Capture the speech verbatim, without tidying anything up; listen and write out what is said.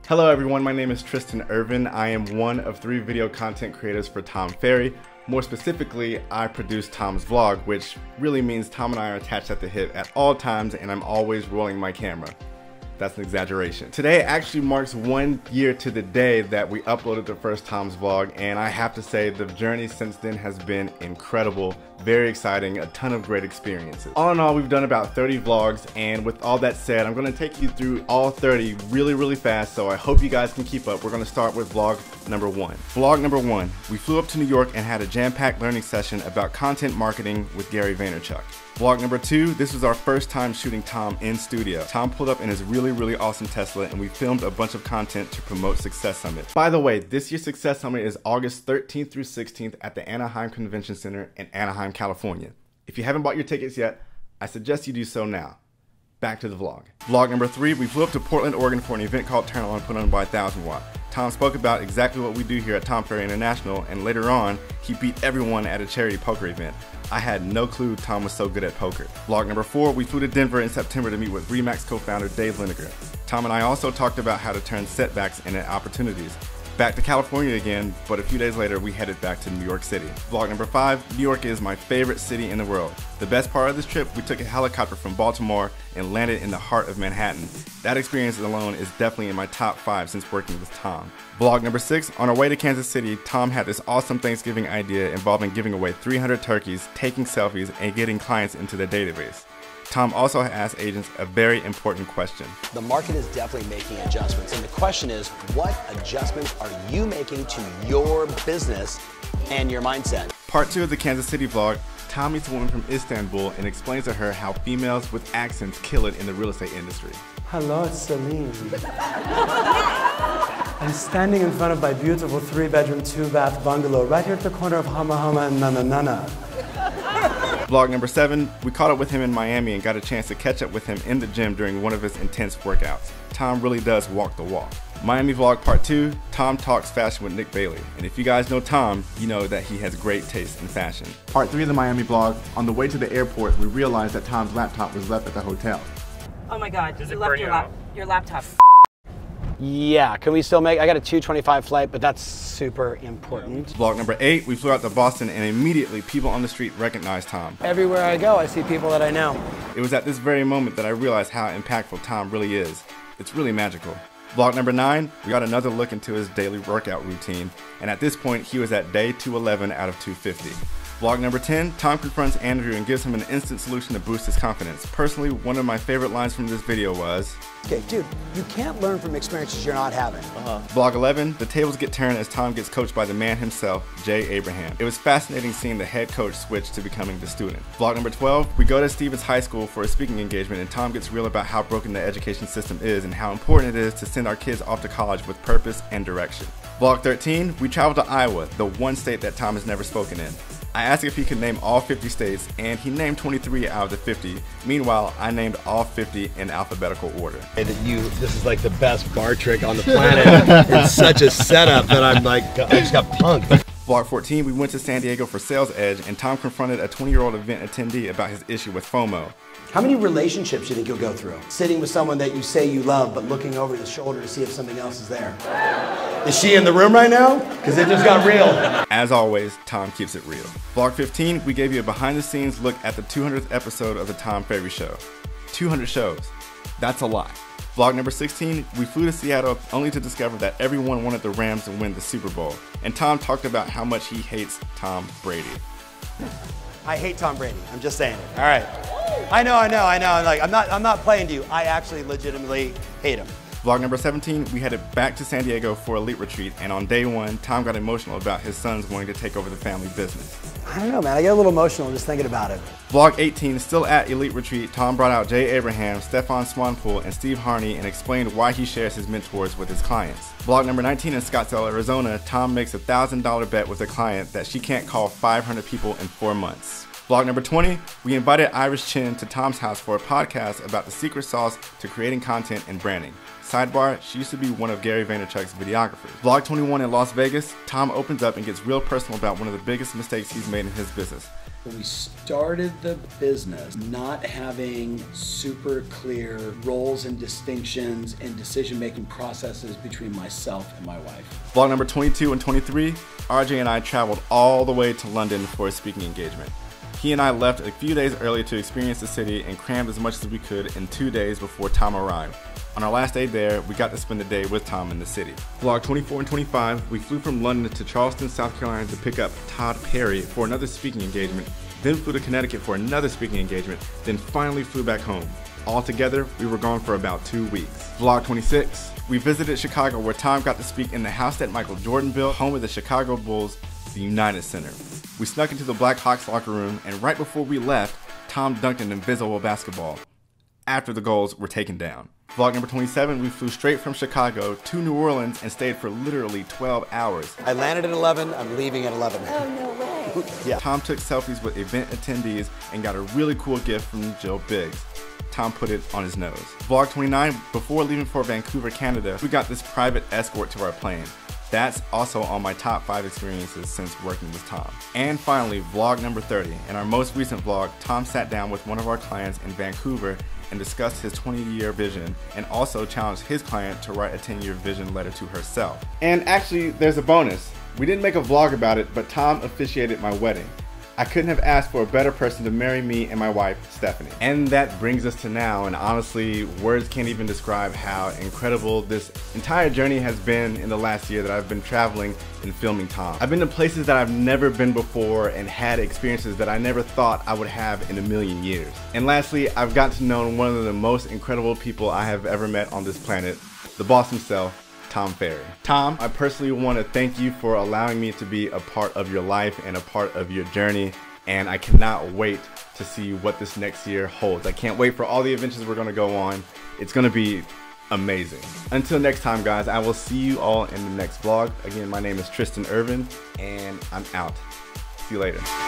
Hello everyone, my name is Tristan Ervin. I am one of three video content creators for Tom Ferry. More specifically, I produce Tom's Vlog, which really means Tom and I are attached at the hip at all times and I'm always rolling my camera. That's an exaggeration. Today actually marks one year to the day that we uploaded the first Tom's Vlog, and I have to say the journey since then has been incredible, very exciting, a ton of great experiences. All in all, we've done about thirty vlogs, and with all that said, I'm gonna take you through all thirty really, really fast, so I hope you guys can keep up. We're gonna start with vlog number one. Vlog number one, we flew up to New York and had a jam-packed learning session about content marketing with Gary Vaynerchuk. Vlog number two, this was our first time shooting Tom in studio. Tom pulled up in his really, really awesome Tesla and we filmed a bunch of content to promote Success Summit. By the way, this year's Success Summit is August thirteenth through sixteenth at the Anaheim Convention Center in Anaheim, California. If you haven't bought your tickets yet, I suggest you do so now. Back to the vlog. Vlog number three, we flew up to Portland, Oregon for an event called Turn On put on by one thousand watt. Tom spoke about exactly what we do here at Tom Ferry International, and later on, he beat everyone at a charity poker event. I had no clue Tom was so good at poker. Vlog number four, we flew to Denver in September to meet with Remax co-founder Dave Lineker. Tom and I also talked about how to turn setbacks into opportunities. Back to California again, but a few days later we headed back to New York City. Vlog number five, New York is my favorite city in the world. The best part of this trip, we took a helicopter from Baltimore and landed in the heart of Manhattan. That experience alone is definitely in my top five since working with Tom. Vlog number six, on our way to Kansas City, Tom had this awesome Thanksgiving idea involving giving away three hundred turkeys, taking selfies, and getting clients into the database. Tom also asked agents a very important question. The market is definitely making adjustments, and the question is, what adjustments are you making to your business and your mindset? Part two of the Kansas City vlog, Tom meets a woman from Istanbul and explains to her how females with accents kill it in the real estate industry. Hello, it's Celine. I'm standing in front of my beautiful three-bedroom, two-bath bungalow right here at the corner of Hama Hama and Nana Nana. Vlog number seven, we caught up with him in Miami and got a chance to catch up with him in the gym during one of his intense workouts. Tom really does walk the walk. Miami vlog part two, Tom talks fashion with Nick Bailey. And if you guys know Tom, you know that he has great taste in fashion. Part three of the Miami vlog, on the way to the airport, we realized that Tom's laptop was left at the hotel. Oh my God, you left your, lap your laptop. Yeah, can we still make, I got a two twenty-five flight, but that's super important. Vlog number eight, we flew out to Boston and immediately people on the street recognized Tom. Everywhere I go, I see people that I know. It was at this very moment that I realized how impactful Tom really is. It's really magical. Vlog number nine, we got another look into his daily workout routine, and at this point he was at day two eleven out of two fifty. Vlog number ten, Tom confronts Andrew and gives him an instant solution to boost his confidence. Personally, one of my favorite lines from this video was, okay, dude, you can't learn from experiences you're not having. Uh-huh. Vlog eleven, the tables get turned as Tom gets coached by the man himself, Jay Abraham. It was fascinating seeing the head coach switch to becoming the student. Vlog number twelve, we go to Stevens High School for a speaking engagement and Tom gets real about how broken the education system is and how important it is to send our kids off to college with purpose and direction. Vlog thirteen, we travel to Iowa, the one state that Tom has never spoken in. I asked if he could name all fifty states, and he named twenty-three out of the fifty. Meanwhile, I named all fifty in alphabetical order. And you, this is like the best bar trick on the planet. It's such a setup that I'm like, I just got punked. Vlog fourteen, we went to San Diego for Sales Edge, and Tom confronted a twenty-year-old event attendee about his issue with FOMO. How many relationships do you think you'll go through? Sitting with someone that you say you love, but looking over the shoulder to see if something else is there. Is she in the room right now? Because it just got real. As always, Tom keeps it real. Vlog fifteen, we gave you a behind-the-scenes look at the two hundredth episode of the Tom Ferry Show. two hundred shows. That's a lot. Vlog number sixteen, we flew to Seattle only to discover that everyone wanted the Rams to win the Super Bowl. And Tom talked about how much he hates Tom Brady. I hate Tom Brady. I'm just saying it. All right. I know, I know, I know. I'm like, I'm not, I'm not playing to you. I actually legitimately hate him. Vlog number seventeen, we headed back to San Diego for Elite Retreat, and on day one, Tom got emotional about his sons wanting to take over the family business. I don't know, man. I get a little emotional just thinking about it. Vlog eighteen, still at Elite Retreat, Tom brought out Jay Abraham, Stefan Swanpool, and Steve Harney and explained why he shares his mentors with his clients. Vlog number nineteen in Scottsdale, Arizona, Tom makes a one thousand dollar bet with a client that she can't call five hundred people in four months. Vlog number twenty, we invited Iris Chin to Tom's house for a podcast about the secret sauce to creating content and branding. Sidebar, she used to be one of Gary Vaynerchuk's videographers. Vlog twenty-one in Las Vegas, Tom opens up and gets real personal about one of the biggest mistakes he's made in his business. We started the business not having super clear roles and distinctions and decision-making processes between myself and my wife. Vlog number twenty-two and twenty-three, R J and I traveled all the way to London for a speaking engagement. He and I left a few days early to experience the city and crammed as much as we could in two days before Tom arrived. On our last day there, we got to spend the day with Tom in the city. Vlog twenty-four and twenty-five, we flew from London to Charleston, South Carolina to pick up Todd Perry for another speaking engagement, then flew to Connecticut for another speaking engagement, then finally flew back home. Altogether, we were gone for about two weeks. Vlog twenty-six, we visited Chicago where Tom got to speak in the house that Michael Jordan built, home of the Chicago Bulls, the United Center. We snuck into the Blackhawks locker room, and right before we left, Tom dunked an invisible basketball after the goals were taken down. Vlog number twenty-seven, we flew straight from Chicago to New Orleans and stayed for literally twelve hours. I landed at eleven, I'm leaving at eleven. Oh, no way. Yeah. Tom took selfies with event attendees and got a really cool gift from Jill Biggs. Tom put it on his nose. Vlog twenty-nine, before leaving for Vancouver, Canada, we got this private escort to our plane. That's also on my top five experiences since working with Tom. And finally, vlog number thirty. In our most recent vlog, Tom sat down with one of our clients in Vancouver and discussed his twenty year vision and also challenged his client to write a ten year vision letter to herself. And actually, there's a bonus. We didn't make a vlog about it, but Tom officiated my wedding. I couldn't have asked for a better person to marry me and my wife, Stephanie. And that brings us to now, and honestly, words can't even describe how incredible this entire journey has been in the last year that I've been traveling and filming Tom. I've been to places that I've never been before and had experiences that I never thought I would have in a million years. And lastly, I've gotten to know one of the most incredible people I have ever met on this planet, the boss himself, Tom Ferry. Tom, I personally want to thank you for allowing me to be a part of your life and a part of your journey, and I cannot wait to see what this next year holds. I can't wait for all the adventures we're going to go on. It's going to be amazing. Until next time, guys, I will see you all in the next vlog. Again, my name is Tristan Ervin, and I'm out. See you later.